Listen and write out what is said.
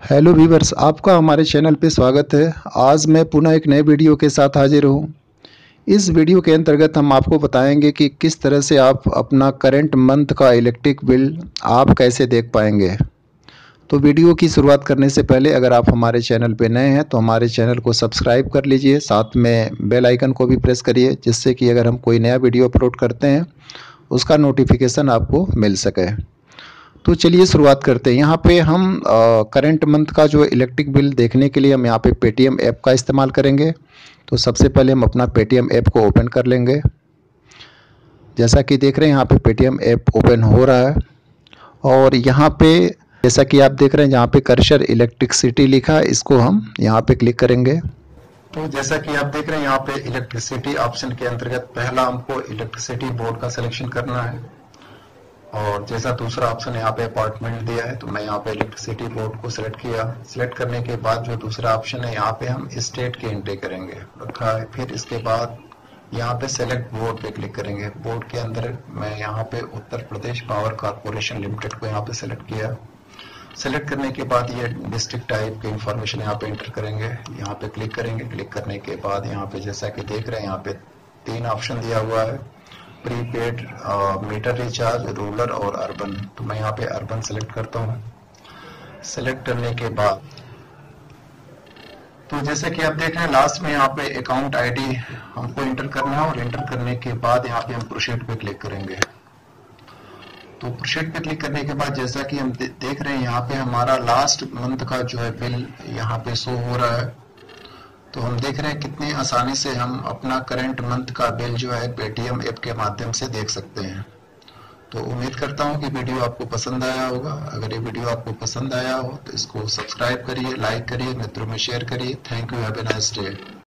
Hello viewers, आपका हमारे channel पे स्वागत है। आज मैं पुनः एक नए वीडियो के साथ हाजिर हूँ। इस वीडियो के अंतर्गत हम आपको बताएंगे कि किस तरह से आप अपना करंट मंथ का इलेक्ट्रिक बिल आप कैसे देख पाएंगे। तो वीडियो की शुरुआत करने से पहले अगर आप हमारे चैनल पे नए हैं तो हमारे चैनल को सब्सक्राइब कर लीजिए, साथ में बेल आइकन को भी प्रेस करिए, जिससे कि अगर हम कोई नया वीडियो अपलोड करते हैं उसका नोटिफिकेशन आपको मिल सके। तो चलिए शुरुआत करते हैं। यहाँ पे हम करंट मंथ का जो इलेक्ट्रिक बिल देखने के लिए हम यहाँ पे पेटीएम ऐप का इस्तेमाल करेंगे। तो सबसे पहले हम अपना पेटीएम ऐप को ओपन कर लेंगे। जैसा कि देख रहे हैं यहाँ पे पेटीएम ऐप ओपन हो रहा है और यहाँ पे जैसा कि आप देख रहे हैं यहाँ पे कर्सर इलेक्ट्रिसिटी लिखा है, इसको हम यहाँ पे क्लिक करेंगे। तो जैसा कि आप देख रहे हैं यहाँ पे इलेक्ट्रिसिटी ऑप्शन के अंतर्गत पहला हमको इलेक्ट्रिसिटी बोर्ड का सिलेक्शन करना है और जैसा दूसरा ऑप्शन यहाँ पे अपार्टमेंट दिया है तो मैं यहाँ पे इलेक्ट्रिसिटी बोर्ड को सिलेक्ट किया। सिलेक्ट करने के बाद जो दूसरा ऑप्शन है यहाँ पे हम स्टेट की एंट्री करेंगे रखा है। फिर इसके बाद यहाँ पे सेलेक्ट बोर्ड पे क्लिक करेंगे। बोर्ड के अंदर मैं यहाँ पे Uttar Pradesh power corporation limited को यहाँ पे सिलेक्ट किया। सेलेक्ट करने के बाद ये डिस्ट्रिक्ट टाइप की इंफॉर्मेशन यहाँ पे एंटर करेंगे, यहाँ पे क्लिक करेंगे। क्लिक करने के बाद यहाँ पे जैसा कि देख रहे हैं यहाँ पे 3 ऑप्शन दिया हुआ है, प्रीपेड, मीटर रिचार्ज, रूरल और अर्बन। तो मैं यहाँ पे अर्बन सेलेक्ट करता हूँ। सेलेक्ट करने के बाद तो जैसे कि आप देख रहे हैं लास्ट में यहाँ पे अकाउंट आईडी हमको एंटर करना है और एंटर करने के बाद यहाँ पे हम प्रोसीड पे क्लिक करेंगे। तो प्रोसीड पे क्लिक करने के बाद जैसा कि हम देख रहे हैं यहाँ पे हमारा लास्ट मंथ का जो है बिल यहाँ पे शो हो रहा है। तो हम देख रहे हैं कितनी आसानी से हम अपना करंट मंथ का बिल जो है पेटीएम ऐप के माध्यम से देख सकते हैं। तो उम्मीद करता हूं कि वीडियो आपको पसंद आया होगा। अगर ये वीडियो आपको पसंद आया हो तो इसको सब्सक्राइब करिए, लाइक करिए, मित्रों में शेयर करिए। Thank you, have a nice day.